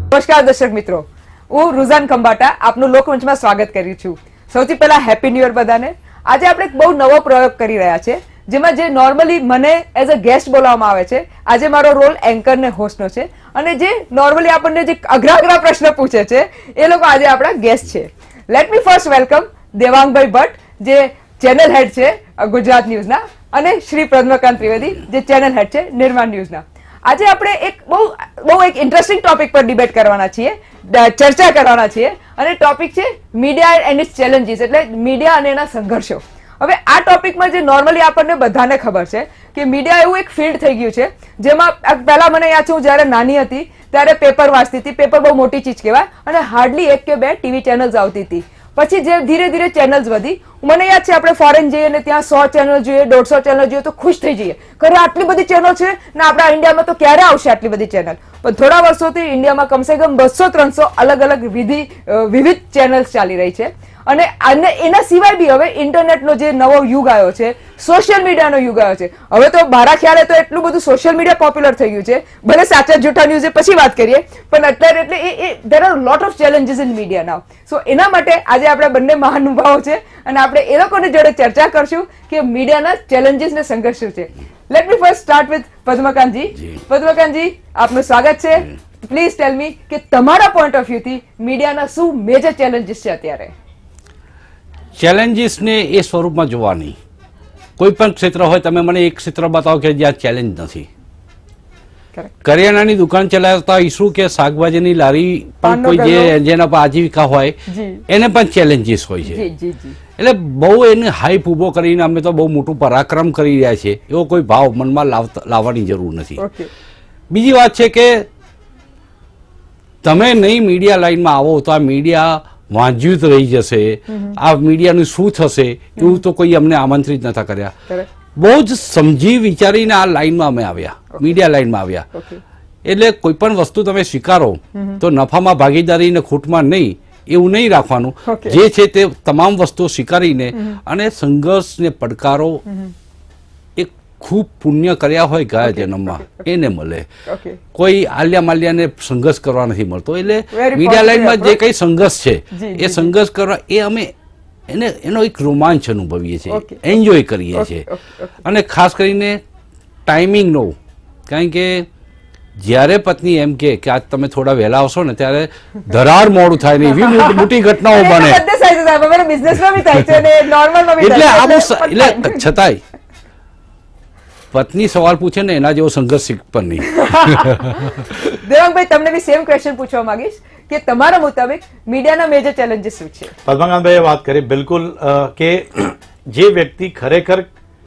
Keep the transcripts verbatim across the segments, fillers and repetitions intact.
નમસ્કાર દર્શક મિત્રો, હું રુઝાન ખંભાટા આપનું લોકમંચમાં સ્વાગત કરું છું. સૌથી પહેલા હેપી ન્યુ યર બધાને. આજે આપણે એક બહુ નવો પ્રયોગ કરી રહ્યા છે, જેમાં જે નોર્મલી મને એઝ અ ગેસ્ટ બોલાવવામાં આવે છે, આજે મારો રોલ એન્કર ને હોસ્ટનો છે, અને જે નોર્મલી આપણને જે અઘરા અઘરા પ્રશ્ન પૂછે છે એ લોકો આજે આપણા ગેસ્ટ છે. Let me first welcome Devangbhai Bhatt, જે ચેનલ હેડ છે ગુજરાત ન્યૂઝના, અને શ્રી પદ્મકાંત ત્રિવેદી, જે ચેનલ હેડ છે નિર્માણ ન્યૂઝના. આજે આપણે એક બહુ બહુ એક ઇન્ટરેસ્ટિંગ ટોપિક પર ડિબેટ કરવાના છીએ, ચર્ચા કરવાના છીએ, અને ટોપિક છે મીડિયા એન્ડ ઇટ્સ ચેલેન્જીસ, એટલે મીડિયા અને એના સંઘર્ષો. હવે આ ટોપિકમાં જે નોર્મલી આપણને બધાને ખબર છે કે મીડિયા એવું એક ફિલ્ડ થઈ ગયું છે, જેમાં પહેલા મને યાદ છે હું જયારે નાની હતી ત્યારે પેપર વાંચતી હતી. પેપર બહુ મોટી ચીજ કહેવાય, અને હાર્ડલી એક કે બે ટીવી ચેનલ્સ આવતી હતી. પછી જે ધીરે ધીરે ચેનલ્સ વધી, મને યાદ છે આપણે ફોરેન જઈએ ને ત્યાં સો ચેનલ જોઈએ, દોઢસો ચેનલ જોઈએ તો ખુશ થઈ જઈએ, ખરે આટલી બધી ચેનલ છે ને આપણા ઇન્ડિયામાં તો ક્યારે આવશે આટલી બધી ચેનલ. પણ થોડા વર્ષોથી ઇન્ડિયામાં કમસે કમ બસો ત્રણસો અલગ અલગ વિધિ વિવિધ ચેનલ્સ ચાલી રહી છે. અને એના સિવાય બી હવે ઇન્ટરનેટનો જે નવો યુગ આવ્યો છે, સોશિયલ મીડિયાનો યુગ આવ્યો છે. હવે તો મારા ખ્યાલે તો એટલું બધું સોશિયલ મીડિયા પોપ્યુલર થઈ ગયું છે, ભલે સાચા જૂઠા ન્યૂઝ પછી વાત કરીએ, પણ અત્યારે એટલે એ there are lot of challenges in media now. So એના માટે આજે આપણે બંને મહાનુભાવો છે, અને આપણે એ લોકોની જોડે ચર્ચા કરશું કે મીડિયાના ચેલેન્જીસ ને સંઘર્ષ શું છે. Let me first start with Padmakantji. Padmakantji, આપનું સ્વાગત છે. પ્લીઝ ટેલ મી કે તમારા પોઈન્ટ ઓફ વ્યૂ થી મીડિયાના શું મેજર ચેલેન્જીસ છે અત્યારે? ચેલેન્જીસને એ સ્વરૂપમાં જોવા નહીં. કોઈ પણ ક્ષેત્ર હોય, તમે મને એક ક્ષેત્ર બતાવો કે જ્યાં ચેલેન્જ નથી. કરિયાણાની દુકાન ચલાવતા ઈસુ કે શાકભાજીની લારી પણ કોઈ જે જેના પર આજીવિકા હોય એને પણ ચેલેન્જીસ હોય છે. એટલે બહુ એને હાઈપ ઉભો કરીને અમે તો બહુ મોટું પરાક્રમ કરી રહ્યા છે એવો કોઈ ભાવ મનમાં લાવવાની જરૂર નથી. બીજી વાત છે કે તમે નહીં મીડિયા લાઈનમાં આવો તો આ મીડિયા વાંચ્યું જ રહી જશે. આ મીડિયાનું શું થશે એવું તો કોઈ અમને આમંત્રિત નતા કર્યા. બહુ જ સમજી વિચારીને આ લાઈનમાં અમે આવ્યા, મીડિયા લાઈનમાં આવ્યા. એટલે કોઈ પણ વસ્તુ તમે સ્વીકારો તો નફામાં ભાગીદારી ને ખોટમાં નહીં એવું નહીં રાખવાનું. જે છે તે તમામ વસ્તુઓ સ્વીકારીને અને સંઘર્ષ ને પડકારો એક ખૂબ પુણ્ય કર્યા હોય ગયા જન્મમાં એને મળે. કોઈ આલિયા માલિયાને સંઘર્ષ કરવા નથી મળતો. એટલે મીડિયા લાઈનમાં જે કઈ સંઘર્ષ છે એ સંઘર્ષ કરવા એ અમે એને એનો એક રોમાંચ અનુભવીએ છીએ, એન્જોય કરીએ છીએ. અને ખાસ કરીને ટાઈમિંગનો, કારણ કે જ્યારે પત્ની એમ કે આજ તમે થોડા વહેલા આવશો ને ત્યારે ધરાર મોડું થાય ને એવી મોટી ઘટનાઓ બને. એટલે એટલે છતાંય પત્ની સવાલ પૂછે ને એના જેવો સંઘર્ષ પણ નહીં. દેવાંગભાઈ, તમને બી સેમ ક્વેશ્ચન પૂછવા માંગીશ કે તમારા મુતાબિક મીડિયાના મેજર ચેલેન્જીસ શું છે? પદ્મકાંતભાઈએ વાત કરી બિલકુલ કે જે વ્યક્તિ ખરેખર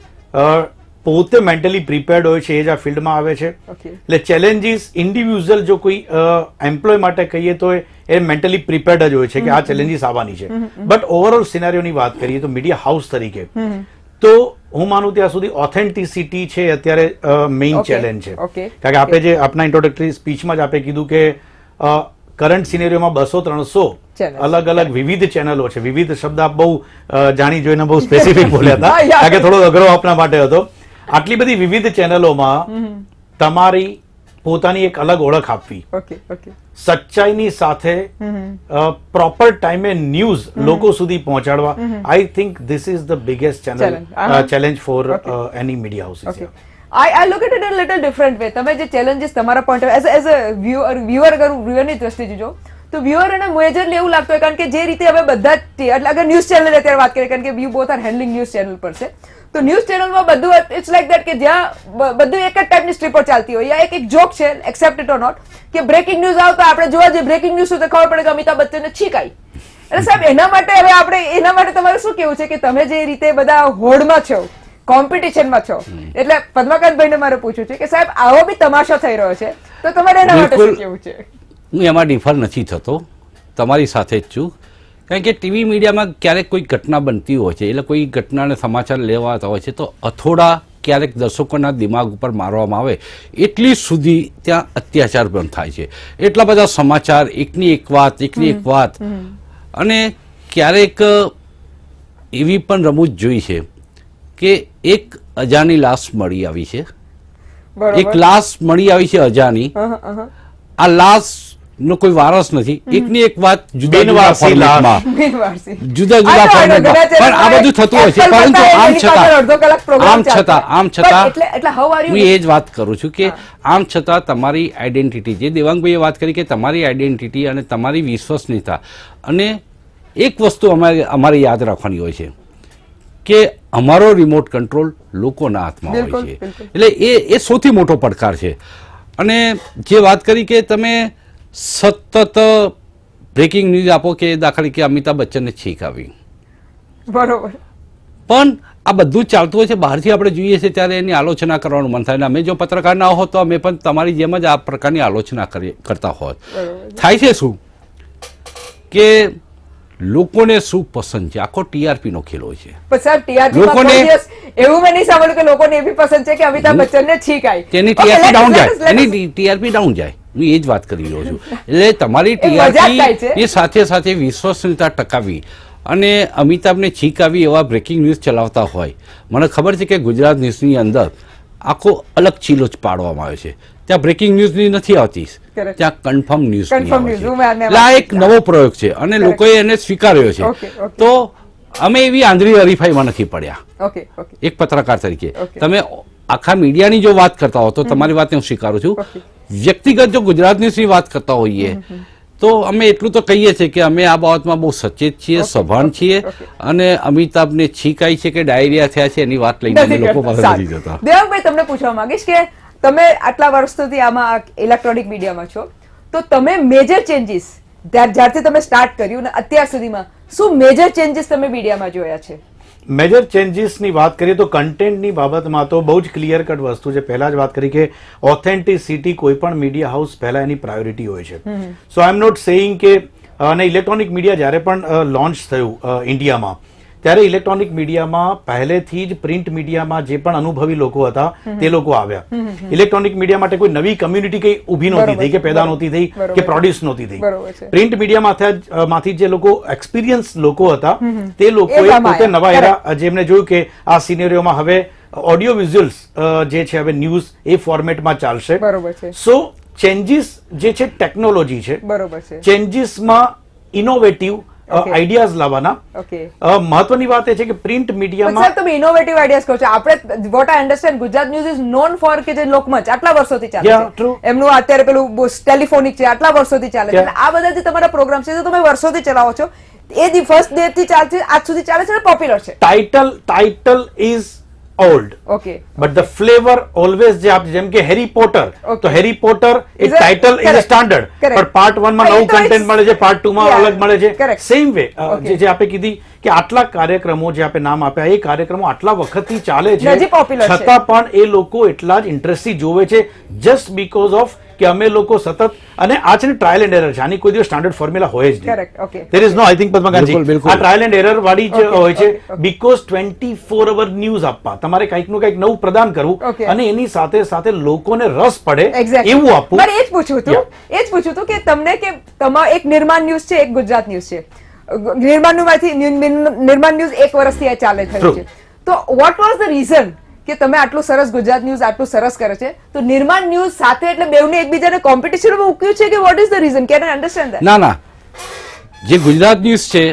પોતે મેન્ટલી પ્રિપેર્ડ હોય છે એ જ આ ફિલ્ડમાં આવે છે. એટલે ચેલેન્જીસ ઇન્ડિવિજ્યુઅલ જો કોઈ એમ્પ્લોય માટે કહીએ તો એ મેન્ટલી પ્રિપેર્ડ જ હોય છે કે આ ચેલેન્જીસ આવવાની છે. બટ ઓવરઓલ સિનારીઓની વાત કરીએ તો મીડિયા હાઉસ તરીકે તો હું માનું ત્યાં સુધી ઓથેન્ટિસિટી છે અત્યારે મેઇન ચેલેન્જ છે. કારણ કે આપણે જે આપના ઇન્ટ્રોડક્ટરી સ્પીચમાં જ આપણે કીધું કે કરંટ સિનેરિયોમાં બસો ત્રણસો અલગ અલગ વિવિધ ચેનલો છે. વિવિધ શબ્દ આપ બહુ જાણી જોઈને બહુ સ્પેસિફિક બોલ્યા હતા, કારણ કે થોડો અઘરો આપના માટે હતો. આટલી બધી વિવિધ ચેનલોમાં તમારી પોતાની એક અલગ ઓળખ આપવી, સચ્ચાઈની સાથે પ્રોપર ટાઈમે ન્યૂઝ લોકો સુધી પહોંચાડવા, I think this is the biggest channel challenge for any media houses. I, I look at it in a little different way. તમે જે challenges તમારા point of as a, as a viewer viewer અગર viewer ની દ્રષ્ટિથી જો તો viewer એને majorly એવું લાગતું હોય, કારણ કે જે રીતે હવે બધા એટલે અગર ન્યૂઝ ચેનલ અત્યારે વાત કરીએ, કારણ કે you both are handling news channel પર છે, તો ન્યૂઝ ચેનલમાં બધું ઇટ્સ લાઈક દેટ કે જ્યાં બધું એક જ ટાઈપની સ્ટ્રીપો ચાલતી હોય, યા એક એક જોક છે, એક્સેપ્ટ ઇટ ઓર નોટ, કે બ્રેકિંગ ન્યૂઝ આવે તો આપણે જોવા જઈએ બ્રેકિંગ ન્યૂઝ તો ખબર પડે કે અમિતાભ બચ્ચનને છીક આવી. એટલે સાહેબ એના માટે હવે આપણે એના માટે તમારે શું કેવું છે કે તમે જે રીતે બધા હોડમાં છો, કોમ્પિટિશનમાં છો, એટલે પદ્મકાંતભાઈને મારે પૂછવું છે કે સાહેબ આવો બી તમાશો થઈ રહ્યો છે તો તમારે એના માટે શું કેવું છે? હું એમાં ડિફર નથી થતો, તમારી સાથે જ છું. કારણ કે ટીવી મીડિયામાં ક્યારેક કોઈ ઘટના બનતી હોય છે, એટલે કોઈ ઘટનાને સમાચાર લેવાતા હોય છે તો અથોડા ક્યારેક દર્શકોના દિમાગ ઉપર મારવામાં આવે એટલી સુધી ત્યાં અત્યાચાર પણ થાય છે. એટલા બધા સમાચાર, એકની એક વાત એકની એક વાત, અને ક્યારેક એવી પણ રમૂજ જોઈ છે કે એક અજાણી લાશ મળી આવી છે, એક લાશ મળી આવી છે અજાણી. આ લાશ નો કોઈ વારસ નથી. એકની એક વાત જુદા જુદા બિનવારસી લાશ. બિનવારસી. જુદા જુદા આ તો ફોર્મેટમાં ઘણા પણ આ બધું થતું હોય છે. એપ્પલ પરંતુ કરતા આમ એની પાછળ અડધો કલાક છતાં program આમ ચાલતો. છતાં આમ પણ છતાં એટલે એટલે how are you? હું એ જ વાત કરું છું કે આમ છતાં તમારી આઈડેન્ટિટી, જે દેવાંગભાઈએ વાત કરી કે તમારી આઈડેન્ટિટી અને તમારી વિશ્વસનીયતા, અને એક વસ્તુ અમારે અમારે યાદ રાખવાની હોય છે કે અમારો રિમોટ કંટ્રોલ લોકોના હાથમાં હોય બિલકુલ, છે. બિલકુલ. એટલે એ એ સૌથી મોટો પડકાર છે. અને જે વાત કરી કે તમે સતત બ્રેકિંગ ન્યૂઝ આપો કે દાખલા કે અમિતાભ બચ્ચનને છીંક આવી, બરોબર. પણ આ બધું જ ચાલતું હોય છે. બહારથી આપણે જોઈએ છીએ ત્યારે એની આલોચના કરવાનું મન થાય. અને અમે જો પત્રકાર ના હોત તો અમે પણ તમારી જેમ જ આ પ્રકારની આલોચના કરી કરતા હોત. બરોબર. થાય છે શું કે લોકોને શું પસંદ છે, આખો ટીઆરપી નો ખેલ હોય છે. પણ સર ટીઆરપી માં લોકોને- કોઈ દિવસ એવું મેં નહીં સાંભળ્યું કે લોકોને એ બી પસંદ છે કે અમિતાભ બચ્ચનને છીંક આવી. તેની Okay, TRP let us- down let જાય, us- let us- એની ટીઆરપી ડાઉન જાય. હું એ જ વાત કરી રહ્યો છું. એટલે તમારી એ મજાક થાય છે. ટીઆરપી એ સાથે સાથે વિશ્વસનીયતા ટકાવી અને અમિતાભને છીંક આવી એવા બ્રેકિંગ ન્યૂઝ ચલાવતા હોય. મને ખબર છે કે ગુજરાત ન્યૂઝની અંદર આખો અલગ ચીલો જ પાડવામાં આવ્યો છે. ત્યાં બ્રેકિંગ ન્યૂઝની નથી આવતી, Correct. ત્યાં કન્ફર્મ ન્યૂઝ Confirm news. હું આને એટલે આ વાત એક નવો પ્રયોગ છે અને Correct. લોકોએ એને સ્વીકાર્યો છે. Okay, okay. તો અમે એવી આંધળી હરીફાઈમાં નથી પડ્યા. ઓકે ઓકે એક પત્રકાર તરીકે Okay. તમે આખા મીડિયાની જો વાત કરતા હો તો તમારી વાતને હું સ્વીકારું છું. Okay. વ્યક્તિગત જો ગુજરાત ન્યૂઝની વાત કરતા હોઈએ તો અમે એટલું તો કહીએ છીએ કે અમે આ બાબતમાં બહુ સચેત છીએ, Okay, સભાન okay, છીએ. okay. અને અમિતાભને છીંક આવી છે કે ડાયરિયા થયા છે એની વાત લઈને અમે નથી લોકો કરતા. પાસે સારું. નથી જતા. દેવાંગભાઈ, તમને પૂછવા માંગીશ કે તમે આટલા વર્ષોથી આમાં ઇલેક્ટ્રોનિક મીડિયામાં છો, તો તમે મેજર ચેન્જીસ જ્યારથી તમે સ્ટાર્ટ કર્યું ને અત્યાર સુધીમાં શું મેજર ચેન્જીસ તમે મીડિયામાં જોયા છે? મેજર ચેન્જીસની વાત કરીએ તો કન્ટેન્ટની બાબતમાં તો બહુ જ ક્લિયર કટ વસ્તુ છે. પહેલા જ વાત કરી કે ઓથેન્ટિસિટી કોઈ પણ મીડિયા હાઉસ પહેલા એની પ્રાયોરિટી હોય છે. સો આઈ એમ નોટ સેઇંગ કે અને ઇલેક્ટ્રોનિક મીડિયા જ્યારે પણ લોન્ચ થયું અ, ઇન્ડિયામાં, ત્યારે ઇલેક્ટ્રોનિક મીડિયામાં પહેલેથી જ પ્રિન્ટ મીડિયામાં જે પણ અનુભવી લોકો હતા તે લોકો આવ્યા. ઇલેક્ટ્રોનિક મીડિયા માટે કોઈ નવી કમ્યુનિટી કઈ ઊભી નહોતી બરોબર થઈ કે છે, પેદા બરોબર. નહોતી થઈ બરોબર કે છે. પ્રોડ્યુસ નહોતી થઈ. બરોબર છે. પ્રિન્ટ મીડિયામાં માંથી જે લોકો એક્સપિરિયન્સ લોકો હતા તે એ લોકોએ ગામ પોતે આવ્યા. નવા એરા જેમને જોયું કે આ સિનેરિયોમાં હવે ઓડિયો વિઝ્યુઅલ્સ જે છે હવે ન્યૂઝ એ ફોર્મેટમાં ચાલશે. બરોબર છે. સો ચેન્જીસ જે છે ટેકનોલોજી છે, બરોબર છે. ચેન્જીસમાં ઇનોવેટિવ Okay. આઈડિયાઝ લાવવાના. ઓકે. અ, મહત્વની વાત એ છે કે પ્રિન્ટ પણ મીડિયામાં સર તમે ઇનોવેટિવ આઈડિયાઝ કહો છો. આપણે what I understand Gujarat news is known for કે જે લોકમંચ આટલા વર્ષોથી ચાલે Yeah, છે. true. એમનું અત્યારે પેલું ટેલિફોનિક છે આટલા વર્ષોથી ચાલે છે. Yeah. એટલે આ બધા જે તમારા પ્રોગ્રામ છે તો તમે વર્ષોથી ચલાવો છો. એ દી ફર્સ્ટ ડે થી ચાલશે આજ સુધી ચાલે છે અને પોપ્યુલર છે. Title title is old okay. But the flavour always જે આપ જેમ કે હેરી પોટર, Okay. તો હેરી પોટર એક Is a- title is correct. Standard, Correct. પણ પાર્ટ વન માં પણ એ નવું તો કન્ટેન્ટ it's- મળે છે, પાર્ટ ટુ માં Yeah. અલગ મળે છે. Correct. Same way Okay. જે જે આપે કીધી કે આટલા કાર્યક્રમો જે આપે નામ આપ્યા એ કાર્યક્રમો આટલા વખતથી ચાલે હજી છે, popular છે. છતાં પણ એ લોકો એટલા જ ઇન્ટરેસ્ટથી જોવે છે જસ્ટ બીકોઝ ઓફ કે અમે લોકો સતત, અને આ છે ને ટ્રાયલ એન્ડ એરર છે, આની કોઈ દિવસ સ્ટાન્ડર્ડ ફોર્મ્યુલા હોય જ નહીં. Correct. Okay. There is no, I think પદ્મકાંતજી, બિલકુલ, બિલકુલ. આ ટ્રાયલ એન્ડ એરર વાળી જ Okay, હોય છે. okay, okay. Because twenty four hour news આપવા તમારે કંઈક નું કંઈક નવું પ્રદાન કરવું Okay. અને એની સાથે સાથે લોકોને રસ પડે Exactly. એવું આપવું. મારે એ જ પૂછવું હતું Yeah. એ જ પૂછવું હતું કે તમને કે તમારા એક નિર્માણ ન્યૂઝ છે, એક ગુજરાત ન્યૂઝ છે. નિર્માણ માંથી નિર્માણ ન્યૂઝ એક વર્ષથી આ ચાલે થયું True. છે. તો વોટ વોઝ ધ રીઝન કે તમે આટલું સરસ ગુજરાત ન્યૂઝ આટલું સરસ કરે છે તો નિર્માણ ન્યૂઝ સાથે એટલે બેવને એકબીજાને કોમ્પિટિશનમાં મૂક્યું છે કે what is the reason? Can I understand that? ના ના, જે ગુજરાત ન્યૂઝ છે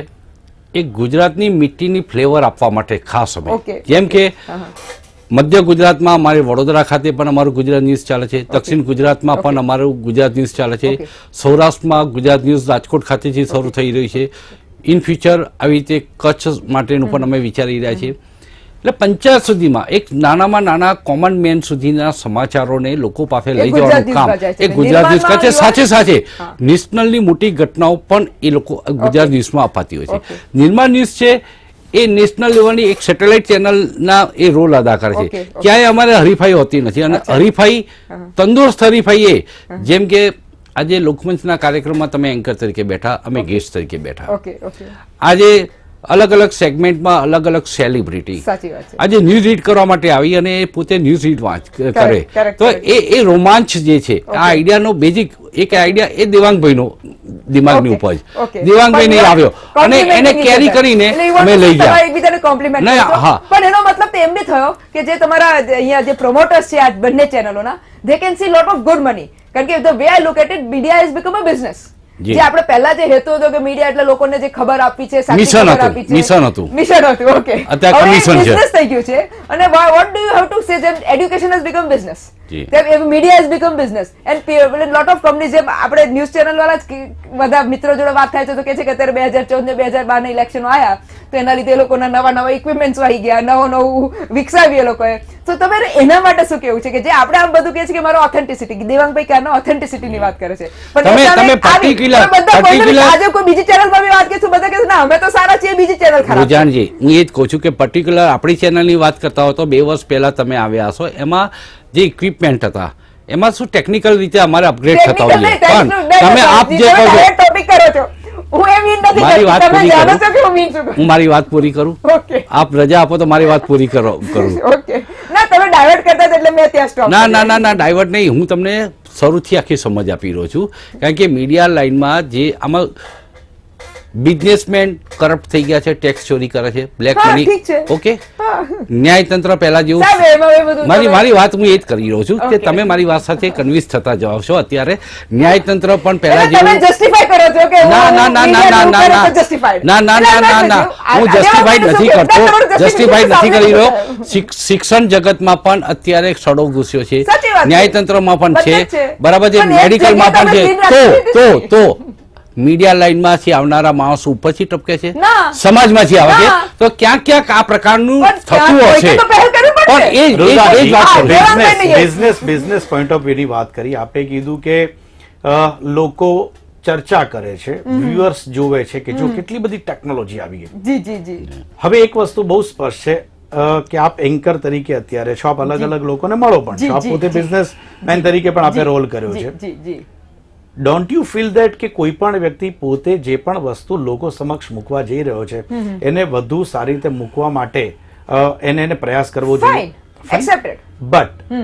એ ગુજરાતની મીઠીની ફ્લેવર આપવા માટે ખાસ અમે, Okay. જેમ કે હા, હા. મધ્ય ગુજરાતમાં અમારે વડોદરા ખાતે પણ અમારું ગુજરાત ન્યૂઝ ચાલે છે, દક્ષિણ ગુજરાતમાં પણ અમારું ગુજરાત ન્યૂઝ ચાલે છે, Okay. સૌરાષ્ટ્રમાં ગુજરાત ન્યૂઝ રાજકોટ ખાતેથી શરૂ થઈ રહી છે. ઇન ફ્યુચર આવી રીતે કચ્છ માટેનું પણ અમે વિચારી રહ્યા છીએ. એટલે પંચાયત સુધીમાં એક નાનામાં નાના કોમન મેન સુધીના સમાચારોને લોકો પાસે લઈ ગુજરાત જવાનું કામ ન્યૂઝમાં જાય છે. એ ગુજરાત ન્યૂઝ કરે છે. નિર્માણમાં સાથે સાથે હા. નેશનલની મોટી ઘટનાઓ પણ એ લોકો ગુજરાત ન્યૂઝમાં અપાતી હોય છે. Okay. નિર્માણ ન્યૂઝ છે એ નેશનલ લેવલની એક સેટેલાઇટ ચેનલના એ રોલ અદા કરે છે. Okay, okay. ક્યાંય અમારે હરીફાઈ હોતી નથી અને અચ્છા. હરીફાઈ હા. તંદુરસ્ત હરીફાઈ એ જેમ કે આજે લોકમંચના કાર્યક્રમમાં તમે એન્કર તરીકે બેઠા, અમે ગેસ્ટ તરીકે બેઠા. Okay okay. આજે અલગ અલગ સેગમેન્ટમાં અલગ અલગ સેલિબ્રિટી સાચી વાત છે. આજે ન્યૂઝ રીડ કરવા માટે આવી અને એ પોતે ન્યૂઝ રીડ વાંચ કરે correct, તો એ એ રોમાંચ જે છે આ આઈડિયાનો બેઝિક એક આઈડિયા એ દેવાંગભાઈનો દિમાગની Okay, ઉપજ okay. દેવાંગભાઈ નહીં પણ આવ્યો અને compliment એને નહીં કેરી કરતા. કરીને એટલે you want અમે to લઈ say તમારે ગયા એકબીજાને compliment નહીં, કરશો. હા. પણ એનો મતલબ તો એમ બી થયો કે જે તમારા અહીંયા જે promoters છે આ બંને ચેનલોના they can see lot of good money કારણ કે the way I look at it media has become a business. જી. જે આપણે પહેલા જે હેતુ હતો કે મીડિયા એટલે લોકોને જે ખબર આપી છે સાચી Mission ખબર હતું, આપી છે mission હતું. મિશન હતું ઓકે અત્યારે commission છે. બિઝનેસ થઈ ગયું છે અને what do you have to say જેમ એડ્યુકેશન હેઝ બીકમ બિઝનેસ જી. તેમ media has become business and lot of companies જેમ આપણે ન્યૂઝ ચેનલ વાળા જ કે- બધા મિત્રો જોડે વાત થાય છે તો કે છે કે અત્યારે બે હજાર ચૌદ ને બે હજાર બાર ના ઇલેક્શનો આવ્યા તો એના લીધે એ લોકોના નવા નવા ઇક્વિપમેન્ટ્સ આવી ગયા નવું નવું વિકસાવ્યું એ લોકોએ તો તમારે એના માટે શું કેવું છે કે જે આપણે આમ બધું કહે છે કે મારો ઓથેન્ટિસિટી દેવાંગભાઈ ક્યારનો ઓથેન્ટિસિટી ની વાત કરે છે તમે- એ સામે તમે આવી- particular- તમે બધા બોલો ને, particular- આજે કોઈ બીજી ચેનલમાં બી વાત કરીશું બધા કહેશે ના અમે તો સારા છીએ બીજી ચેનલ ખરાબ છે. રૂજાનજી હું એ જ કહું છું કે પર્ટિક્યુલર આપણી ચેનલની વાત કરતા હો તો બે વર્ષ પહેલા તમે આવ્યા હશો એમાં જે ઇક્વિપમેન્ટ હતા એમાં શું ટેકનિકલ રીતે અમારે અપગ્રેડ થતા Technical હોઈએ નહીં, પણ technical નહીં, તમે આપ તમે જે કહો છો direct topic કરો છો. હું એમ mean નથી મારી કરતી. વાત તમે પૂરી જાણો કરું. છો કે હું mean છું. હું મારી વાત પૂરી કરું Okay. આપ રજા આપો તો મારી વાત પૂરી કરો કરું Okay. ના તમે ડાયવર્ટ કરતા હતા એટલે મેં ત્યાં સ્ટોપ ના ના ના ના ડાયવર્ટ નહીં હું તમને શરૂથી આખી સમજ આપી રહ્યો છું કારણ કે મીડિયા લાઈનમાં જે આમાં બિઝનેસમેન કરપ્ટ થઈ ગયા છે ટેક્સ ચોરી કરે છે બ્લેક હા, મની ઠીક છે. ઓકે ન્યાયતંત્ર પહેલા જેવું સાહેબ એમાં એ બધું મારી તમે- મારી વાત હું એ જ કરી રહ્યો છું કે Okay. તમે મારી વાત સાથે કન્વિન્સ થતા જાઓ છો અત્યારે ન્યાયતંત્ર પણ પહેલા એટલે તમે જેવું justify કરો છો કે હું- ના ના ના ના media ના એવું ના કરે ના તો justified. ના ના એટલે ના I'm ના not ના with you. હું આ- જસ્ટિફાઈડ આ નથી શું કરતો કે- તમારું જસ્ટિફાઈડ નથી justification કરી રહ્યો સામે શિક- શિક્ષણ જગતમાં પણ અત્યારે સડો ઘૂસ્યો છે સાચી વાત છે. ન્યાયતંત્રમાં પણ બધે છે જ છે. બરાબર છે પણ એક મેડિકલમાં જગ્યાએ પણ છે તમે તો clean તો રાખી તો મીડિયા લાઈનમાંથી આવનારા માણસો ઉપરથી ટપકે છે ના. સમાજમાંથી આવે છે ના. તો ક્યાંક ક્યાંક આ પ્રકારનું પણ થતું ત્યાં હશે કોઈકે તો પહેલ કરવી પડશે. પણ એ જ- એ જ- એ જ વાત હા, કરું દેવાંગભાઈ બિઝનેસ નહીં. બિઝનેસ બિઝનેસ પોઈન્ટ ઓફ વ્યૂની વાત કરી આપે કીધું કે અ, લોકો ચર્ચા કરે છે વ્યુઅર્સ જોવે છે કે જો કેટલી બધી ટેકનોલોજી આવી ગઈ જી જી જી હવે એક વસ્તુ બહુ સ્પષ્ટ છે અ, કે આપ એન્કર તરીકે અત્યારે છો આપ અલગ અલગ લોકોને મળો પણ જી, છો આપ જી, પોતે જી. બિઝનેસમેન તરીકે પણ આપે રોલ કર્યો જી છે જી જી ડોન્ટ યુ ફીલ ધેટ કે કોઈ પણ વ્યક્તિ પોતે જે પણ વસ્તુ લોકો સમક્ષ મૂકવા જઈ રહ્યો છે એને વધુ સારી રીતે મૂકવા માટે અ, એને એને પ્રયાસ કરવો જોઈએ ફાઇન એક્સેપ્ટેડ બટ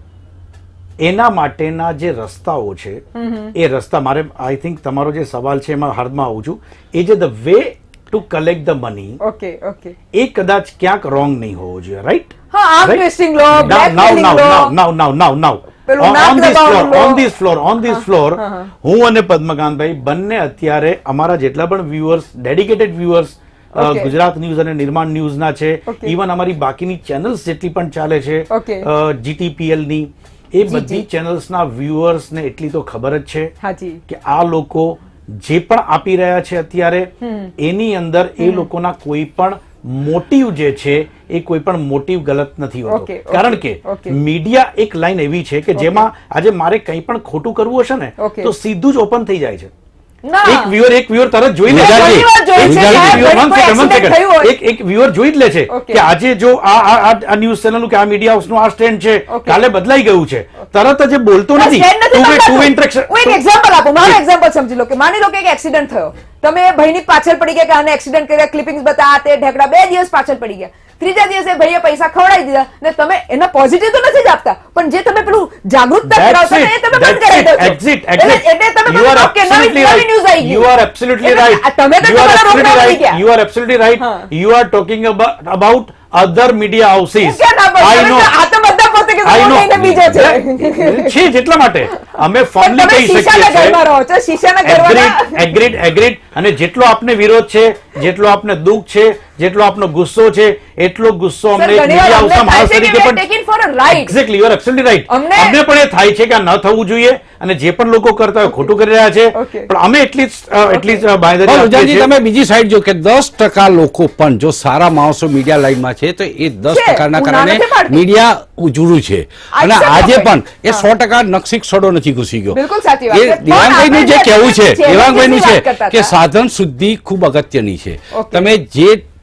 એના માટેના જે રસ્તાઓ છે એ રસ્તા મારે આઈ થિંક તમારો જે સવાલ છે એમાં હાર્દમાં આવું છું એ જે the way to collect the money okay okay એ કદાચ ક્યાંક રોંગ નહીં હોવો જોઈએ રાઈટ હા આર્મ ટ્વિસ્ટિંગ લો નાવ નાવ બ્લેકમેલિંગ નાવ લો નાવ નાવ નાવ નાવ પેલું નાક ઓન ધીસ દબાવવાનું ફ્લોર લો. On this floor on this floor હું અને પદ્મકાંતભાઈ બંને અત્યારે અમારા જેટલા પણ viewers dedicated viewers Okay. Gujarat news અને નિર્માણ ન્યૂઝના છે Okay. ઇવન અમારી બાકીની ચેનલ્સ જેટલી પણ ચાલે છે Okay. જીટીપીએલ ની એ બધી ચેનલ્સના વ્યુઅર્સ ને એટલી તો ખબર જ છે હાજી કે આ લોકો જે પણ આપી રહ્યા છે અત્યારે એની અંદર એ લોકોના કોઈ પણ મોટિવ જે છે એ કોઈ પણ મોટિવ ગલત નથી હોતો Okay, okay, કારણ કે okay. મીડિયા એક લાઈન એવી છે કે જેમાં આજે મારે કંઈ પણ ખોટું કરવું હશે ને Okay. તો સીધું જ ઓપન થઈ જાય છે ના એક વ્યુઅર એક વ્યુઅર તરત જોઈ લે છે. વિજાજી, ઘણી વાર જોઈ છે, વિજાજી, સાહેબ, viewer, one કોઈ second, one accident second. થયું હોય. એક એક વ્યુઅર જોઈ જ લે છે Okay. કે આજે જો આ આ આ- આ ન્યૂઝ ચેનલ કે આ મીડિયા હાઉસનું આ સ્ટેન્ડ છે Okay. કાલે બદલાઈ ગયું છે તરત જ એ બોલતો નથી stand નથી ટુ વે ટુ બદલાતું. વે ઇન્ટરેક્શન હું એક એક્ઝામ્પલ આપું મારો એક્ઝામ્પલ સમજી લો કે માની લો કે એક એક્સિડન્ટ થયો તમે ભાઈની પાછળ પડી ગયા કે આને એક્સિડન્ટ કર્યા ક્લિપિંગ્સ બતા આ તે ઢેકડા બે દિવસ પાછળ પડી ગયા ત્રીજા દિવસે ભાઈએ પૈસા ખવડાવી દીધા ને તમે એના પોઝિટિવ તો નથી જ આપતા પણ જે તમે પેલું જાગૃતતા That's કરાવતા ને એ it. તમે બંધ That's કરાવી it. દો છો. Exit, એટલે- exit. એટલે તમે You are કહો કે નવી- absolutely નવી right. news આવી ગઈ. You are absolutely એટલે right. તમે તો You are તમારા absolutely રોકડા right. પડી ગયા. You are absolutely right. હા. You are talking about about other media houses. ક્યાં ના બોલો? I તમે know. તો આ તો બધા પોતે કે I હું know. લઈને બીજો છે છે જેટલા માટે અમે પણ ફોર્મલી તમે કહી શકીએ શીશાના છીએ ઘરમાં રહો છો શીશાના ઘરમાં એગ્રીડ એગ્રીડ એગ્રીડ અને જેટલો આપને વિરોધ છે જેટલો આપને દુઃખ છે જેટલો આપનો ગુસ્સો છે એટલો ગુસ્સો અમને મીડિયા હાઉસના માણસ તરીકે પણ right exactly you are absolutely right અમને- અમને પણ એ થાય છે કે આ ન થવું જોઈએ અને જે પણ લોકો કરતા હોય ખોટું કરી રહ્યા છે Okay. પણ અમે એટલી જ અ, એટલી જ બાંયધરી પણ આપીએ ઉજાજી છીએ. તમે બીજી સાઈડ જો કે દસ ટકા લોકો પણ જો સારા માણસો મીડિયા લાઈનમાં છે તો એ દસ છે. ટકાના હું ના કારણે નથી પાડતી. મીડિયા ઉજળું છે અને accept આજે of પણ it. એ સો ટકા નક્ષિક સડો નથી ઘૂસી ગયો બિલકુલ સાચી વાત એ છે. પણ દેવાંગભાઈનું આપણે જે જે કહેવું છે challenges ની દેવાંગભાઈનું વાત છે કરતા કે હતા. સાધન શુદ્ધિ ખૂબ અગત્યની છે Okay. તમે જે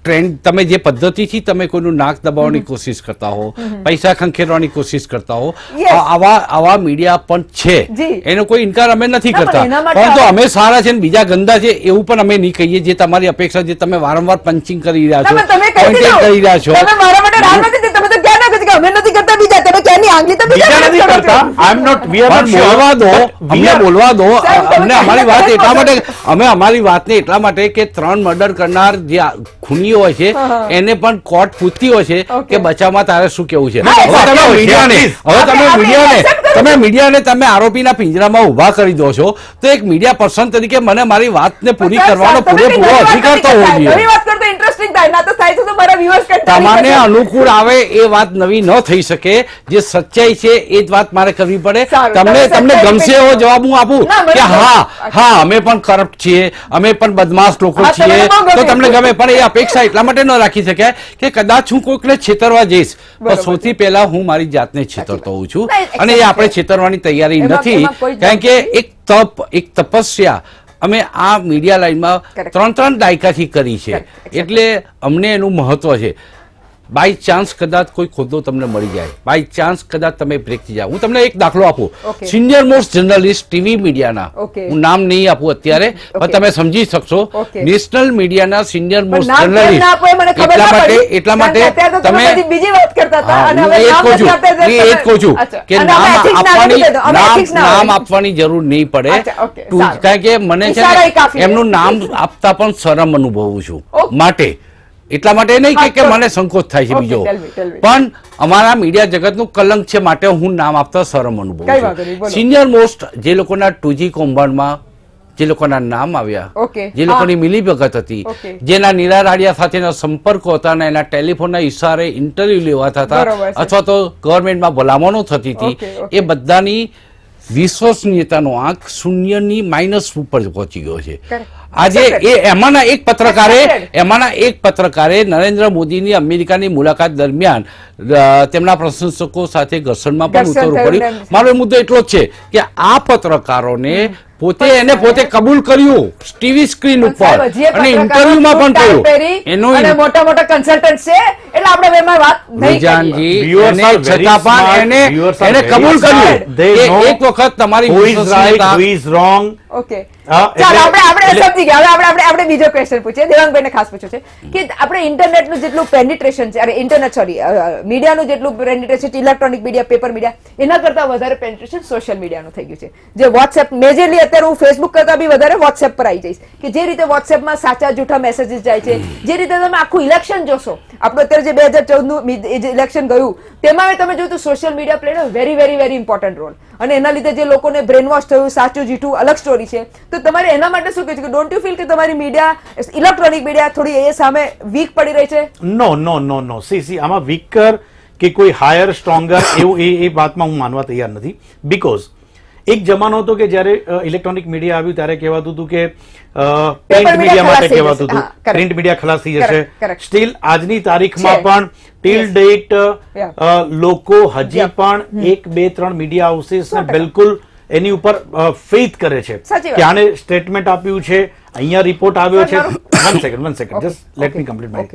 ટ્રેન્ડ તમે જે પદ્ધતિથી તમે કોઈનું નાક દબાવવાની કોશિશ કરતા હો, પૈસા ખંખેરવાની કોશિશ કરતા હો, Yes. આવા આવા મીડિયા પણ છે, જી. એનો કોઈ ઇનકાર અમે નથી ના, પણ કરતા, એના માટે પરંતુ આ- અમે સારા છે ને બીજા ગંદા છે એવું પણ અમે નહીં કહીએ. જે તમારી અપેક્ષા, જે તમે વારંવાર પંચિંગ કરી રહ્યા છો, ના, પણ તમે કહી pointing દીધું. કરી રહ્યા છો, તમે મારા માટે રાહ નથી જોઈ. તમે તો ક્યાં ના કહો છો કે અમે નથી કરતા બીજા, તમે ક્યાંની આંગળી તો બીજા બીજા તરફ નથી કરો છો. કરતા. આઈ એમ નોટ વી આર પણ બોલવા દો, અમને બોલવા દો. સાહેબ, તમે અમને અમારી વાત કહી એટલા શકો માટે અમે અમારી વાતને એટલા માટે કે ત્રણ મર્ડર કરનાર જે આ ખૂનીઓ હોય છે હા, હા. એને પણ કોર્ટ પૂછતી હોય છે Okay. કે બચાવમાં તારે શું કેવું છે. હા, હવે તમે exactly. મીડિયાને હવે તમે આપણે- મીડિયાને આપણે accept તમે મીડિયાને તમે આરોપીના પિંજરામાં ઉભા કરી દો છો, તો એક મીડિયા પર્સન તરીકે મને મારી વાતને પૂરી સાહેબ, કરવાનો તમે પૂરેપૂરો નવી વાત અધિકાર નથી તો હોવો કરતા. જોઈએ. નવી વાત કરતો ઇન્ટરેસ્ટિંગ થાય, ના તો થાય છે તો મારા viewers કંટાળી તમને જશે. અનુકૂળ આવે એ વાત નવી ન થઈ શકે. જે સચ્ચાઈ છે એ જ વાત મારે કરવી પડે. સારું, તમને તમે તમને સચ્ચાઈ ગમશે એવો પેશ કરો. જવાબ હું આપું ના, મને કે ગમે. હા હા અમે પણ કરપ્ટ છીએ, અમે પણ બદમાશ લોકો હા, તમને છીએ, બહુ ગમે. તો તમને ગમે. પણ એ અપેક્ષા એટલા માટે ન રાખી શકાય કે કદાચ હું કોઈકને છેતરવા જઈશ, બરોબર પણ સૌથી પહેલા હું મારી જાતને છેતરતો હોઉં છું, ના, એ અને એ accept આપણે છે. છેતરવાની તૈયારી એમાં- નથી. એમાં કોઈ જ કારણ કે નથી. એક તપ, એક તપસ્યા અમે આ મીડિયા લાઈનમાં Correct. ત્રણ ત્રણ દાયકાથી કરી છે. Correct. Exactly. એટલે અમને એનું મહત્વ છે. બાય ચાન્સ કદાચ કોઈ ખોદો તમને મળી જાય, બાય ચાન્સ કદાચ તમે બ્રેક થઈ જાવ. હું તમને એક દાખલો આપું. Okay. Senior most journalist TV મીડિયાના, Okay. હું નામ નહીં આપું અત્યારે, પણ Okay. તમે સમજી શકશો. Okay. નેશનલ મીડિયાના સિનિયર પણ મોસ્ટ નામ કેમ ના આપો એ મને ખબર એટલા ના માટે પડી. એટલા કારણ કે માટે અત્યારે તો તમે બધી બીજી વાત કરતા હતા હા, અને હું હવે એ જ નામ કહું નથી છું. આપતા એટલે હું એ જ તમે- કહું છું અચ્છા. કે અને અમે નામ ethics ના આપવાની નથી દેતા. અમે નામ ethics ના નામ હોય. આપવાની જરૂર નહીં પડે. અચ્છા, okay, તું- સારું. કારણ કે મને છે ઈશારા એ ને કાફી છે. એમનું નામ આપતા પણ શરમ અનુભવું છું. Okay. માટે એટલા માટે નહીં કે- કે હા, મને સંકોચ થાય છે Okay, બીજો, tell me, tell me. પણ અમારા મીડિયા જગતનું કલંક છે, માટે હું નામ આપતા શરમ અનુભવું કઈ વાંધો નહીં, છું. બોલો. સિનિયર મોસ્ટ જે લોકોના ટુજી કૌભાંડમાં જે લોકોના નામ આવ્યા, Okay. જે લોકોની હા. મિલીભગત હતી, Okay. જેના નીરા રાડિયા સાથેના સંપર્કો હતા અને એના ટેલિફોનના ઇશારે ઇન્ટરવ્યુ લેવાતા હતા, બરોબર છે. અથવા તો ગવર્મેન્ટમાં ભલામણો થતી હતી, Okay, okay. એ બધાની વિશ્વસનીયતાનો આંક શૂન્યની માઇનસ ઉપર પહોંચી ગયો છે. Correct. આજે એ એમાંના એક પત્રકારે Accepted. એમાંના એક પત્રકારે નરેન્દ્ર મોદીની અમેરિકાની મુલાકાત દરમિયાન અ, તેમના પ્રશંસકો સાથે ઘર્ષણમાં પણ ઘર્ષણ ઉતરવું થયું પડ્યું. ને. મારો મુદ્દો એટલો જ છે કે આ પત્રકારોને પોતે એને પોતે કબૂલ કર્યું ટીવી સ્ક્રીન પણ ઉપર સાહેબ, હજી એ અને પત્રકારો ઇન્ટરવ્યુમાં પણ suit tie કહ્યું. પહેરી એનું અને મોટા મોટા કન્સલ્ટન્ટ છે એટલે આપણે એમાં વાત નહીં કરીએ. વિજાનજી Viewers એને are very છતાં પણ smart. એને Viewers are એને very કબૂલ smart. કર્યું They કે know એક વખત તમારી who is right, વિશ્વસનીયતા who is wrong. Okay. હા, ચાલો એટલે- આપણે આપણે એટલે- સમજી ગયા. હવે આપણે આપણે આપણે બીજો ક્વેશ્ચન પૂછીએ. દેવાંગભાઈને ખાસ પૂછ્યો છે કે આપણે ઇન્ટરનેટનું જેટલું પેનિટ્રેશન છે, અરે ઇન્ટરનેટ સોરી મીડિયાનું જેટલું પેનિટ્રેશન છે, ઇલેક્ટ્રોનિક મીડિયા, પેપર મીડિયા, એના કરતા વધારે પેનિટ્રેશન સોશિયલ મીડિયાનું થઈ ગયું છે. જે વોટ્સએપ મેજરલી અત્યારે હું ફેસબુક કરતા બી વધારે વોટ્સએપ પર આવી જઈશ કે જે રીતે વોટ્સએપમાં સાચા જૂઠા મેસેજીસ જાય છે, જે રીતે તમે આખું ઇલેક્શન જોશો, આપણું અત્યારે જે બે હજાર ચૌદ નું ઇલેક્શન ગયું તેમાં તમે જોયું તો social media played a very very very important role, અને એના લીધે જે લોકોને બ્રેન વોશ થયું, સાચું જૂઠું અલગ સ્ટોરી છે. તો તમારે એના માટે શું કહે છે કે ડોન્ટ યુ ફીલ કે તમારી મીડિયા ઇલેક્ટ્રોનિક મીડિયા થોડી એ સામે વીક પડી રહી છે? No no no no see see આમાં વીકર કે કોઈ હાયર સ્ટ્રોંગર એવું એ એ વાતમાં હું માનવા તૈયાર નથી. બીકોઝ એક જમાનો હતો કે જ્યારે ઇલેક્ટ્રોનિક મીડિયા આવ્યું ત્યારે કહેવાતું હતું કે પ્રિન્ટ media મીડિયા માટે ખલાસ થઈ કહેવાતું જશે. હતું હા, correct. પ્રિન્ટ મીડિયા ખલાસ થઈ જશે. Correct, correct. સ્ટીલ આજની તારીખમાં છે. પણ ટીલ Yes. Date Yeah. લોકો હજી Yeah. પણ એક બે ત્રણ મીડિયા હાઉસીસ સો ટકા. બિલકુલ એની ઉપર ફેથ કરે છે સાચી વાત. કે આને સ્ટેટમેન્ટ આપ્યું છે, અહીંયા રિપોર્ટ આવ્યો છે. મારું- one second one second Okay, just let okay, me complete my okay.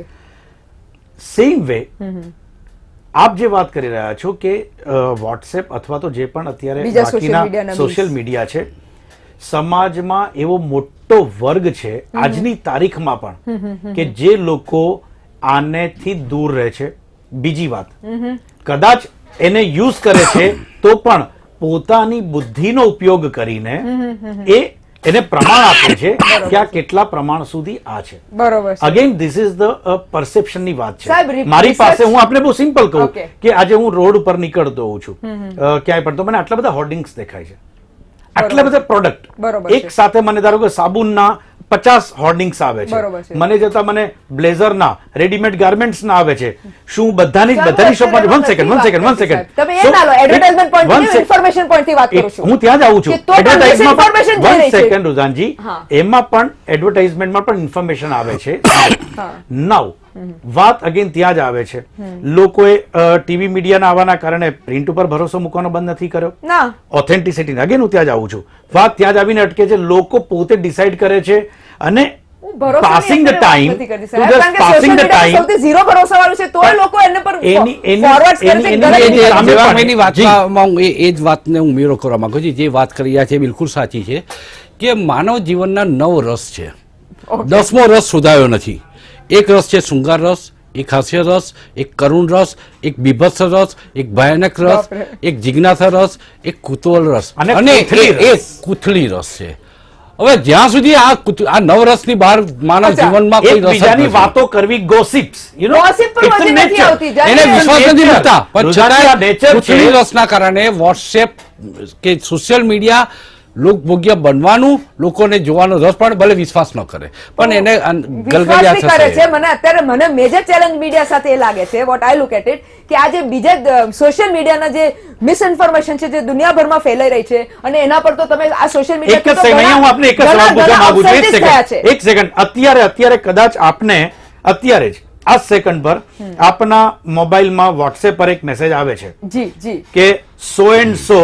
Same way આપ જે વાત કરી રહ્યા છો કે વોટ્સએપ અથવા તો જે પણ અત્યારે બીજા social media બાકીના ના સોશિયલ means. મીડિયા છે, સમાજમાં એવો મોટો વર્ગ છે આજની તારીખમાં પણ કે જે લોકો આનેથી દૂર રહે છે. બીજી વાત, કદાચ એને યુઝ કરે છે તો પણ પોતાની બુદ્ધિનો ઉપયોગ કરીને એ એને પ્રમાણ આપે છે કે આ કેટલા પ્રમાણ સુધી આ છે. બરોબર છે. અગેન ધીસ ઇઝ ધ પરસેપ્શનની વાત સાહેબ, છે. re- મારી પાસે research- હું આપને બહુ સિમ્પલ કહું Okay. કે આજે હું રોડ ઉપર નીકળતો હોઉં છું, અ, ક્યાંય પણ તો મને આટલા બધા હોર્ડિંગ્સ દેખાય છે, આટલા બરોબર. બધા પ્રોડક્ટ બરોબર એક છે. સાથે મને ધારો કે સાબુનના પચાસ હોર્ડિંગ્સ આવે બરોબર છે, છે. મને જતા મને બ્લેઝરના રેડીમેડ ગાર્મેન્ટ્સ ના આવે છે. શું બધાની ચાલો, બધાની શોપમાં અત્યારે વન સેકન્ડ વન નથી સેકન્ડ વન વાત સેકન્ડ કરતી, સાહેબ. તમે એ ના લો, advertisement point થી નહીં, information point થી વાત કરું છું. હું ત્યાં જ આવું છું. કે તો પણ એડવર્ટાઇઝમેન્ટમાં misinformation જઈ વન રહી છે. સેકન્ડ રુઝાનજી, હા. એમાં પણ એડવર્ટાઇઝમેન્ટમાં પણ ઇન્ફોર્મેશન આવે છે. હા. નાઉ વાત અગેન ત્યાં જ આવે છે, લોકોએ ટીવી મીડિયાના આવવાના કારણે પ્રિન્ટ ઉપર ભરોસો મૂકવાનો બંધ નથી કર્યો. ના ઓથેન્ટિસિટી અગેન હું ત્યાં જ આવું છું. વાત ત્યાં જ આવીને અટકે છે. લોકો પોતે ડિસાઈડ કરે છે અને passing the time, to just passing the time. સૌથી ઝીરો ભરોસા વાળું છે તોય લોકો એને પર એની- એની- ફોરવર્ડ કરે છે. એની- ગલત એની- રીતે. અમે દેવાંગભાઈની પણ- વાતમાં હું એ એ જ વાતને હું ઉમેરો કરવા માંગુ છું. જે વાત કરી રહ્યા છે એ બિલકુલ સાચી છે કે માનવ જીવનના નવ રસ છે, દસમો રસ શોધાયો નથી. એક રસ છે શૃંગાર રસ, એક હાસ્ય રસ, એક કરુણ રસ, એક બીભત્સ રસ, એક ભયાનક રસ, બાપરે. એક જિજ્ઞાસા રસ, એક કુતૂહલ રસ અને અને કુથલી એ- એક રસ. કુથલી રસ છે. હવે જ્યાં સુધી આ કુત- આ નવ રસની બહાર માનવ અચ્છા. જીવનમાં કોઈ રસ જ એકબીજાની નથી. વાતો કરવી, gossips, you know, Gossip પણ it's a મજા નથી nature. આવતી. જ્યારે એને એને વિશ્વાસ નથી nature. મૂકતા પણ રુઝાની આ છતાંય nature છે. કુથલી રસના કારણે વોટ્સએપ કે સોશિયલ મીડિયા લોકભોગ્ય બનવાનું, લોકોને જોવાનો રસ પણ ભલે વિશ્વાસ ન કરે પણ એને અન- ગલગલિયા વિશ્વાસ બી કરે છે. થશે. મને અત્યારે મને મેજર ચેલેન્જ મીડિયા સાથે એ લાગે છે, what I look at it, કે આ જે બીજા સોશિયલ મીડિયાના જે મિસઇન્ફોર્મેશન છે જે દુનિયાભરમાં ફેલાઈ રહી છે અને એના પર તો તમે આ સોશિયલ એક જ સેકન્ડ અહીંયા હું આપને એક જ સવાલ પૂછવા માંગુ છું. એક સેકન્ડ એક સેકન્ડ અત્યારે અત્યારે કદાચ આપને અત્યારે જ આ સેકન્ડ પર આપના મોબાઈલમાં વોટ્સએપ પર એક મેસેજ આવે છે જી જી કે so and so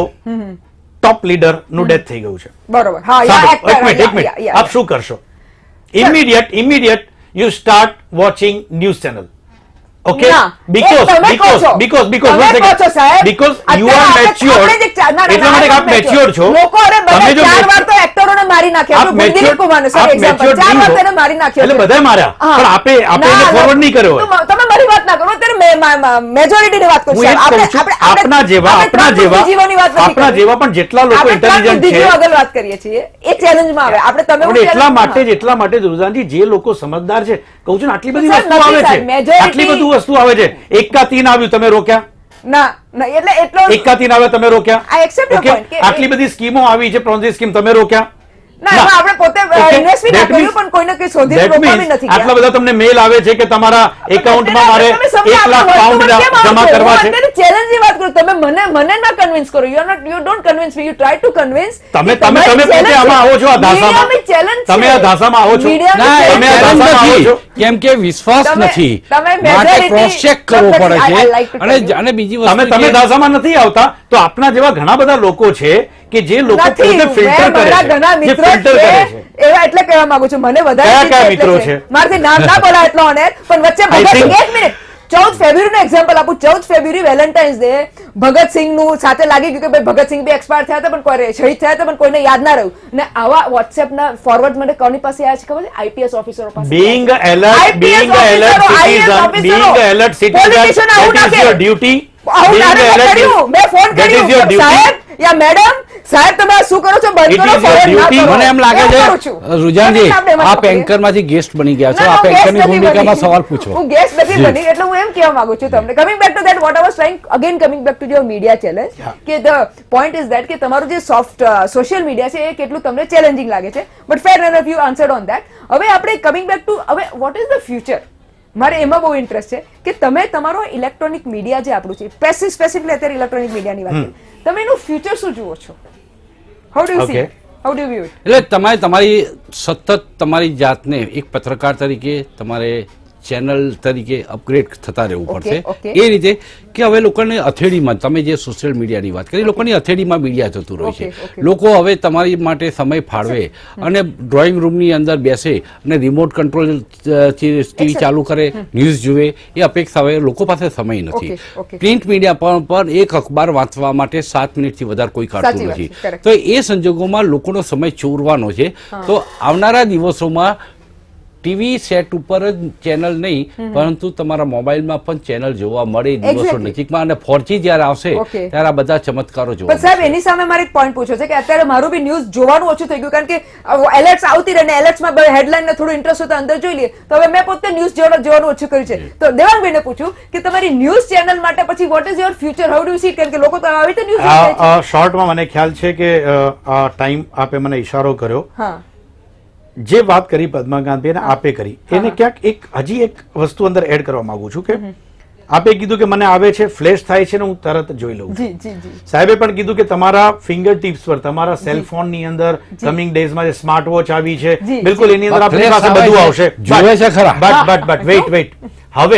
top leader નું ડેથ થઈ ગયું છે. બરોબર. હા યા સાંભળો, actor, એક મિનિટ એક યા, યા, મિનિટ યા. આપ શું કરશો? Immediate immediate you start watching news channel. Okay, ના, because એ તમે કહો because છો. because because તમે one કહો છો, second. સાહેબ. because you અત્યારે are આપણે- matured. આપણે જે ચા- ના, ના, એટલા ના, માટે I'm આપ not matured છો. લોકો અરે બધા તમે જો ચાર matured- વાર તો એક્ટરોને મારી નાખ્યા. આપ આપણું દિલીપ matured- કુમારને, sorry, આપ example. matured ચાર વાર નહીં હો. તેને મારી નાખ્યો એટલે છે. બધાએ માર્યા. હા. પણ આપે આપે એને ના, forward ના, નહીં કર્યો હોય. તો તમે મારી વાત ના કરો. અત્યારે મેજોરિટીની વાત કરું હું એ જ આપણે- કહું છું, આપણે- આપણે- આપના જેવા આપણે આપના ત્રણ જેવા બુદ્ધિજીવોની વાત નથી આપના કરવી. જેવા પણ જેટલા લોકો આપણે ત્રણ ઇન્ટેલિજન્ટ છે બુદ્ધિજીવો આગળ વાત કરીએ છીએ. એ ચેલેન્જમાં આવે. આપણે તમે પણ હું એટલા challenge- માટે જ એટલા માટે જ રુઝાનજી જે લોકો સમજદાર છે કહું છું ને આટલી બધી સાહેબ, વસ્તુ આવે નથી છે સાહેબ, majority- આટલી બધી વસ્તુ આવે છે. એકા તીન આવ્યું તમે રોક્યા, ના ના એટલે એટલો એકા તીન આવે તમે રોક્યા. I accept your Okay? point કે- આટલી બધી સ્કીમો આવી છે, પ્રોન્સી સ્કીમ તમે રોક્યા. ના એમાં આપણે પોતે Okay, ઇન્વેસ્ટ ના that કર્યું means- પણ કોઈને કઈ શોધીને that રોકવા બી means નથી આટલા ગયા. બધા તમને મેલ આવે છે કે તમારા એકાઉન્ટમાં મારે તમે સમજો, એક લાખ આપણે પાઉન્ડ વસ્તુમાં કેમ આવો જમા છો? કરવા હું છે. અત્યારે challenge ની વાત કરું. તમે મને મને ના કન્વિન્સ કરો. You are not you don't convince me. You try to convince. તમે તમે તમે પોતે આમાં આવો છો આ ધાસામાં. તમે આ ધાસામાં આવો છો. ના, એ તમે આ challenge ધાસામાં આવો નથી. છો. કેમ કે વિશ્વાસ તમે- નથી તમે માટે majority- ક્રોસ ચેક કરવો but પડે I- I છે like to અને tell you. અને બીજી તમે વસ્તુ તમે કે- ધાસામાં નથી આવતા તો આપના જેવા ઘણા બધા લોકો છે કે જે લોકો નથી. પોતે ફિલ્ટર મેં મારા કરે ઘણા છે જે મિત્રો ફિલ્ટર છે. કરે છે. એવા એટલે કહેવા માંગુ છું. મને વધારે કયા કયા એટલે મિત્રો છે. છે? મારાથી નામ ના બોલાય એટલો ઓનેર પણ વચ્ચે I ભગત think- એક મિનિટ ચૌદ ફેબ્રુઆરી નું એક્ઝામ્પલ આપું. ચૌદ ફેબ્રુઆરી વેલેન્ટાઇન્સ ડે ભગતસિંહ નું સાથે લાગી ગયું કે ભાઈ ભગતસિંહ બી એક્સપાયર થયા હતા પણ કોઈ શહીદ થયા હતા પણ કોઈને યાદ ના રહ્યું. ને આવા વોટ્સએપ ના ફોરવર્ડ મને કોની પાસે આવ્યા છે ખબર છે? આઈપીએસ ઓફિસરો પાસે. being a alert I P S being a alert officer, I A S citizen officer, being a alert citizen politician આવું that is ના your કરે. duty આવું being નારે a મેં alert કર્યું. મેં ફોન that is your કર્યું. duty. સાહેબ યા મેડમ સાહેબ તમે આ શું કરો છો? બંધ It કરો, is your forward ના duty. કરો. મને એમ લાગે એવું કરું છે છું. રુજાનજી મને સામે એમાં આપ પકડીએ. એન્કર માંથી ગેસ્ટ બની ગયા છો. ના, આપ હું guest એન્કરની નથી ભૂમિકામાં બની. સવાલ પૂછો. હું guest નથી જી. બની. એટલે હું એમ કહેવા માંગુ છું તમને. Coming back to that what I was trying again coming back to your media challenge કે ધ પોઈન્ટ ઇઝ ધેટ કે તમારું જે સોફ્ટ સોશિયલ મીડિયા છે એ કેટલું તમને ચેલેન્જિંગ લાગે છે. But fair enough you answered on that. હવે આપણે કમિંગ બેક ટુ હવે વોટ ઇઝ ધ ફ્યુચર? મારે એમાં બહુ ઇન્ટરેસ્ટ છે કે તમે તમારો ઇલેક્ટ્રોનિક મીડિયા જે આપણું છે સ્પેસિફિકલી અત્યારે ઇલેક્ટ્રોનિક મીડિયાની વાત કરીએ. તમે એનું ફ્યુચર શું જુઓ છો? How do you see? Okay. How do view it? એટલે તમારે તમારી સતત તમારી જાતને એક પત્રકાર તરીકે તમારે ચેનલ તરીકે અપગ્રેડ થતા રહેવું Okay, પડશે. okay. એ રીતે કે હવે લોકોને અથેળીમાં તમે જે સોશિયલ મીડિયાની વાત કરી લોકોની અથેળીમાં મીડિયા થતું રહ્યું છે. Okay, okay. લોકો હવે તમારી માટે સમય ફાળવે અને ડ્રોઈંગ રૂમની અંદર બેસે અને રિમોટ કંટ્રોલ ટીવી ચાલુ કરે, ન્યૂઝ જુએ એ અપેક્ષા હવે લોકો પાસે સમય નથી. Okay, okay. પ્રિન્ટ મીડિયા પર પણ એક અખબાર વાંચવા માટે સાત મિનિટથી વધારે કોઈ સાચી કાઢતું વાત છે, નથી. correct. તો એ સંજોગોમાં લોકોનો સમય ચોરવાનો છે. તો આવનારા દિવસોમાં ટીવી સેટ ઉપર જ ચેનલ નહીં પરંતુ તમારા મોબાઈલમાં પણ ચેનલ જોવા મળે એ દિવસો Exactly. નજીકમાં અને ફોરજી જ્યારે આવશે Okay. ત્યારે આ બધા ચમત્કારો જોવા પણ સાહેબ મળશે. એની સામે મારે એક પોઈન્ટ પૂછ્યો છે કે અત્યારે મારું બી ન્યૂઝ જોવાનું ઓછું થઈ ગયું કારણ કે એલર્ટ્સ આવતી રહે ને એલર્ટ્સમાં હેડલાઇન ને થોડું ઇન્ટરેસ્ટ હોય તો અંદર જોઈ લઈએ તો હવે મેં પોતે ન્યૂઝ જોવાનું જોવાનું ઓછું કર્યું છે. તો દેવાંગભાઈને પૂછ્યું કે તમારી ન્યૂઝ ચેનલ માટે પછી what is your future? How do you see? કારણ કે લોકો તો આવી રીતે ન્યૂઝ જોઈ છે. શોર્ટમાં મને ખ્યાલ છે કે અ, આ ટાઈમ આપે મને ઈશારો કર્યો હા જે વાત કરી પદ્મા ગાંધી આપે કરી એને ક્યાંક એક હજી એક વસ્તુ અંદર એડ કરવા માંગુ છું કે આપે કીધું કે મને આવે છે ફ્લેશ થાય છે ને હું તરત જોઈ લઉં છું. જી જી જી સાહેબે પણ કીધું કે તમારા ફિંગર ટિપ્સ પર તમારા સેલ ફોન ની અંદર કમિંગ ડેઝમાં જે સ્માર્ટ વોચ આવી છે જી, બિલકુલ એની અંદર આપણી Flash પાસે આવે બધું છે, આવશે જોવે છે ખરા. But but but wait wait હવે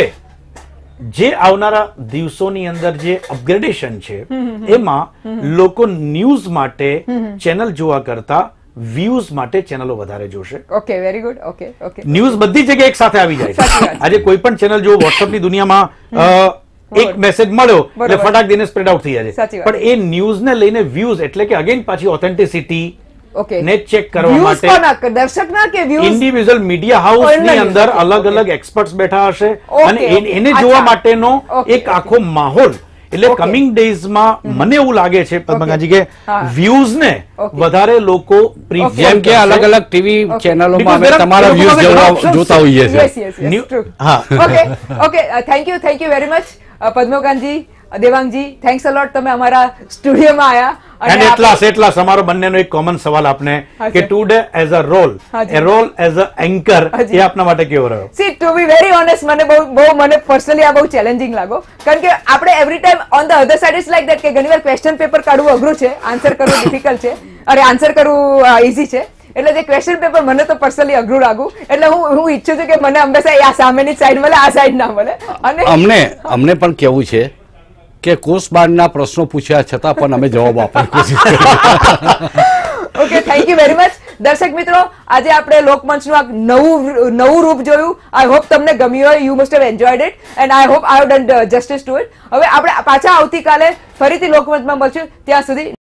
જે આવનારા દિવસોની અંદર જે અપગ્રેડેશન છે એમાં લોકો ન્યૂઝ માટે ચેનલ જોવા કરતા વ્યૂઝ માટે ચેનલો વધારે જોશે. Okay, very good. Okay okay news બધી જગ્યાએ એક સાથે આવી જાય છે. આજે કોઈ પણ ચેનલ જો વોટ્સઅપની દુનિયામાં અ, એક મેસેજ મળ્યો એટલે ફટાક દઈને સ્પ્રેડ આઉટ થઈ જાય છે. પણ એ ન્યૂઝ ને લઈને વ્યૂઝ એટલે કે અગેન પાછી ઓથેન્ટિસિટી ઓકે ને ચેક કરવા માટે દર્શક ના કે વ્યૂઝ ઇન્ડિવિજ્યુઅલ મીડિયા હાઉસ ની અંદર અલગ અલગ એક્સપર્ટ્સ બેઠા હશે અને એ- એને જોવા માટેનો એક આખો માહોલ એટલે કમિંગ ડેઝમાં મને એવું લાગે છે પદ્મકાજી કે વ્યૂઝ ને વધારે લોકો prefer જેમ કે અલગ કરશે. અલગ ટીવી ચેનલોમાં Because અમે there are- તમારા there are views other options. જોતા હોઈએ યસ છીએ. Yes yes New- true. હા. Okay okay thank you thank you very much Padmakantji, Devangji, thanks a lot, તમે અમારા સ્ટુડિયોમાં આયા. And at last, at last, અમારો બંનેનો એક કોમન સવાલ આપને હા, કે sir. Today as a role હાજી. A role as a anchor હાજી. એ આપના માટે કેવો રહ્યો? See to be very honest, મને બહુ બહુ મને પર્સનલી આ બહુ ચેલેન્જિંગ લાગો, કારણ કે આપણે every time on the other side is like that કે ઘણીવાર ક્વેશ્ચન પેપર કાઢવું અઘરું છે, આન્સર કરવું ડિફિકલ્ટ છે, અરે આન્સર કરવું ઇઝી છે. એટલે જે ક્વેશ્ચન પેપર મને તો પર્સનલી અઘરું લાગુ, એટલે હું હું ઈચ્છું છું કે મને હંમેશા આ સામેની સાઈડ મળે, આ સાઈડ ના મળે. અને અમને અમને પણ કેવું છે કે કોર્સ બારના પ્રશ્નો પૂછ્યા છતાં પણ અમે જવાબ આપવાની કોશિશ કરી. Okay, thank you very much. દર્શક મિત્રો, આજે આપણે લોકમંચનું આ નવું નવું રૂપ જોયું. આઈ હોપ તમને ગમ્યું હોય. You must have enjoyed it and I hope I have done justice to it. હવે આપણે પાછા આવતીકાલે ફરીથી લોકમંચમાં મળશું. ત્યાં સુધી